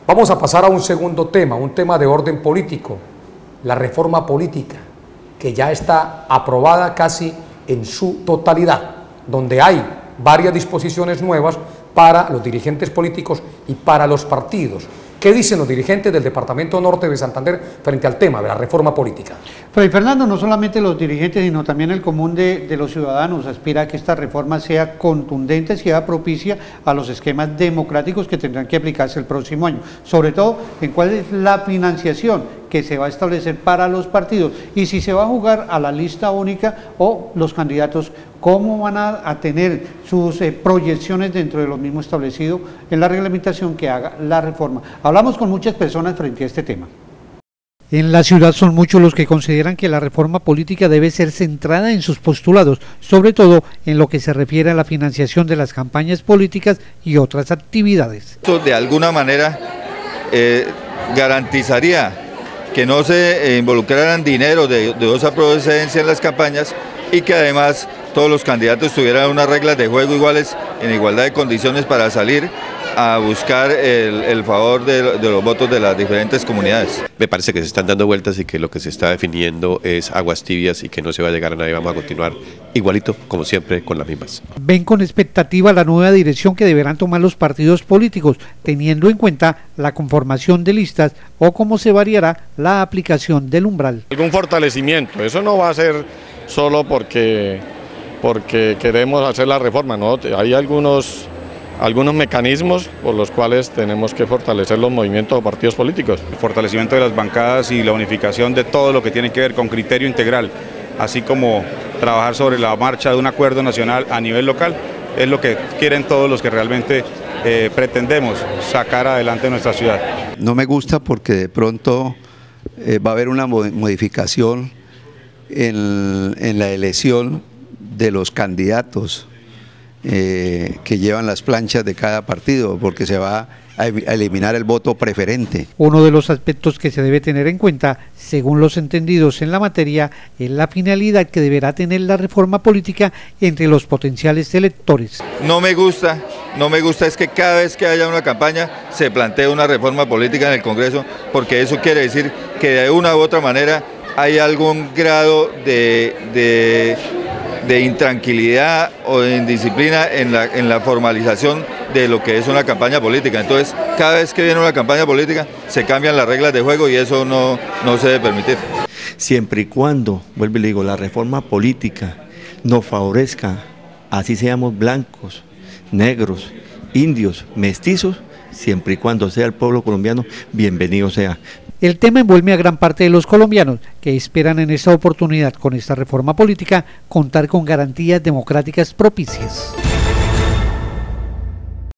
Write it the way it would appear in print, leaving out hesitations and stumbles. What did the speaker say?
Vamos a pasar a un segundo tema, un tema de orden político, la reforma política, que ya está aprobada casi en su totalidad, donde hay varias disposiciones nuevas para los dirigentes políticos y para los partidos. ¿Qué dicen los dirigentes del Departamento Norte de Santander frente al tema de la reforma política? Fray Fernando, no solamente los dirigentes, sino también el común de los ciudadanos aspira a que esta reforma sea contundente, sea propicia a los esquemas democráticos que tendrán que aplicarse el próximo año, sobre todo en cuál es la financiación que se va a establecer para los partidos y si se va a jugar a la lista única o los candidatos, cómo van a tener sus proyecciones dentro de lo mismo establecido en la reglamentación que haga la reforma. Hablamos con muchas personas frente a este tema. En la ciudad son muchos los que consideran que la reforma política debe ser centrada en sus postulados, sobre todo en lo que se refiere a la financiación de las campañas políticas y otras actividades. Esto de alguna manera garantizaría que no se involucraran dinero de dudosa procedencia en las campañas y que además todos los candidatos tuvieran unas reglas de juego iguales, en igualdad de condiciones para salir a buscar el favor de los votos de las diferentes comunidades. Me parece que se están dando vueltas y que lo que se está definiendo es aguas tibias y que no se va a llegar a nadie, vamos a continuar igualito, como siempre, con las mismas. Ven con expectativa la nueva dirección que deberán tomar los partidos políticos, teniendo en cuenta la conformación de listas o cómo se variará la aplicación del umbral. Algún fortalecimiento, eso no va a ser solo porque queremos hacer la reforma, ¿no? Hay algunos mecanismos por los cuales tenemos que fortalecer los movimientos o partidos políticos. El fortalecimiento de las bancadas y la unificación de todo lo que tiene que ver con criterio integral, así como trabajar sobre la marcha de un acuerdo nacional a nivel local, es lo que quieren todos los que realmente pretendemos sacar adelante nuestra ciudad. No me gusta porque de pronto va a haber una modificación en la elección de los candidatos que llevan las planchas de cada partido, porque se va a eliminar el voto preferente. Uno de los aspectos que se debe tener en cuenta, según los entendidos en la materia, es la finalidad que deberá tener la reforma política entre los potenciales electores. No me gusta es que cada vez que haya una campaña se plantee una reforma política en el Congreso, porque eso quiere decir que de una u otra manera hay algún grado de intranquilidad o de indisciplina en la formalización de lo que es una campaña política. Entonces, cada vez que viene una campaña política, se cambian las reglas de juego y eso no se debe permitir. Siempre y cuando, vuelvo y le digo, la reforma política nos favorezca, así seamos blancos, negros, indios, mestizos, siempre y cuando sea el pueblo colombiano, bienvenido sea. El tema envuelve a gran parte de los colombianos que esperan en esta oportunidad, con esta reforma política, contar con garantías democráticas propicias.